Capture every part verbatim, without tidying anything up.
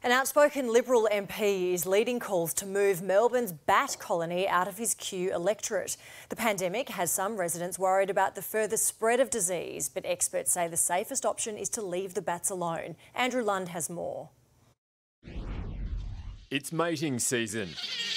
An outspoken Liberal M P is leading calls to move Melbourne's bat colony out of his Kew electorate. The pandemic has some residents worried about the further spread of disease, but experts say the safest option is to leave the bats alone. Andrew Lund has more. It's mating season.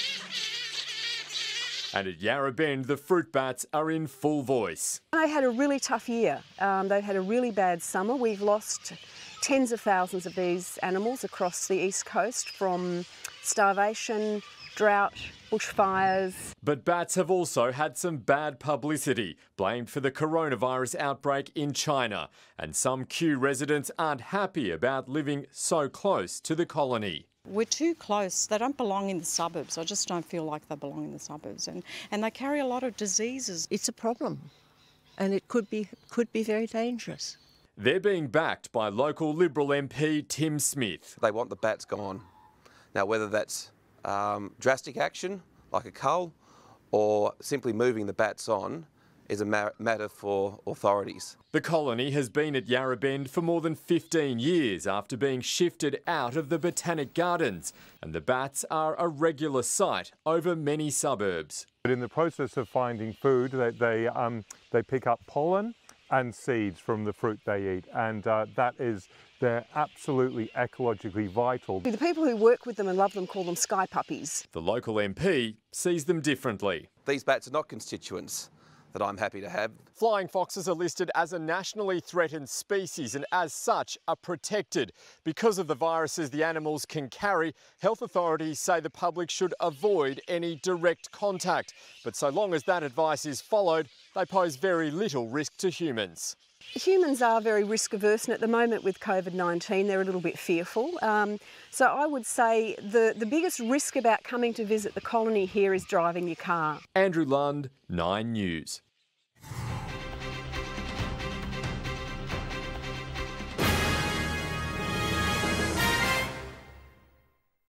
And at Yarra Bend, the fruit bats are in full voice. They had a really tough year. Um, they've had a really bad summer. We've lost tens of thousands of these animals across the east coast from starvation, drought, bushfires. But bats have also had some bad publicity, blamed for the coronavirus outbreak in China. And some Kew residents aren't happy about living so close to the colony. We're too close. They don't belong in the suburbs. I just don't feel like they belong in the suburbs. And, and they carry a lot of diseases. It's a problem, and it could be, could be very dangerous. They're being backed by local Liberal M P Tim Smith. They want the bats gone. Now, whether that's um, drastic action, like a cull, or simply moving the bats on, is a ma matter for authorities. The colony has been at Yarra Bend for more than fifteen years after being shifted out of the Botanic Gardens, and the bats are a regular sight over many suburbs. But in the process of finding food, they, they, um, they pick up pollen and seeds from the fruit they eat, and uh, that is, they're absolutely ecologically vital. The people who work with them and love them call them sky puppies. The local M P sees them differently. These bats are not constituents that I'm happy to have. Flying foxes are listed as a nationally threatened species and as such are protected. Because of the viruses the animals can carry, health authorities say the public should avoid any direct contact. But so long as that advice is followed, they pose very little risk to humans. Humans are very risk averse, and at the moment with COVID nineteen they're a little bit fearful. Um, so I would say the, the biggest risk about coming to visit the colony here is driving your car. Andrew Lund, Nine News.